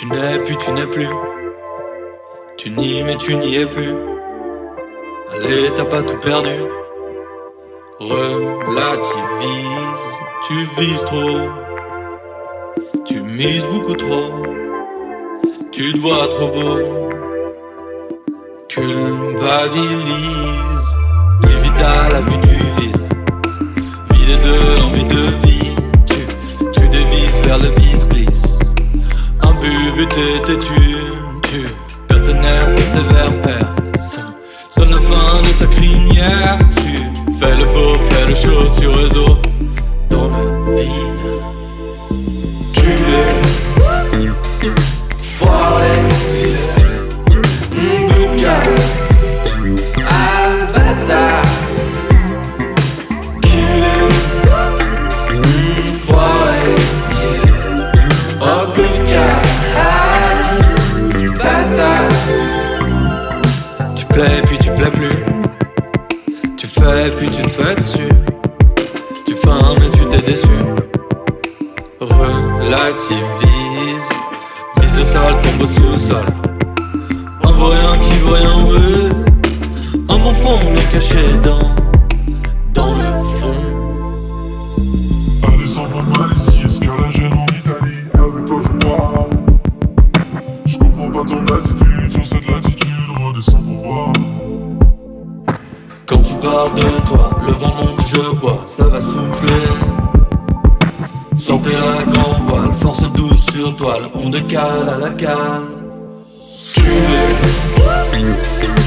n'es plus, tu n'es plus. Tu nies mais tu n'y es plus. Allez, t'as pas tout perdu. Relativise, tu vises trop. Tu mises beaucoup trop. Tu te vois trop beau. Culpabilise. Évite à la vue du vide. Vide de l'envie de vie. Tu dévises vers le vice-glisse. Un but buté, têtu. Tu partenaire persévère, personne. Sonne la fin de ta crinière. Tu fais le beau, fais le show sur réseau. Dans le vide. Culé. Foiré. Bouca. Avatar. Culé. Foiré. Oh Bouca. Avatar. Tu plais puis tu plais plus. Tu fais puis tu te fais dessus. Tu feimes mais tu t'es déçu. Relativise. Vise le sol, tombe au sous-sol. Un vaut rien qui vaut rien, ouais. Un bon fond bien caché dans le fond. Descendre en Malaisie, escalagène en Italie. Avec toi je parle. Je comprends pas ton attitude sur cette latitude. Redescends pour voir. Quand tu parles de toi, le vent monte, je bois, ça va souffler. Sortez la grande voile, force douce sur toile, on décale à la cale. Tu es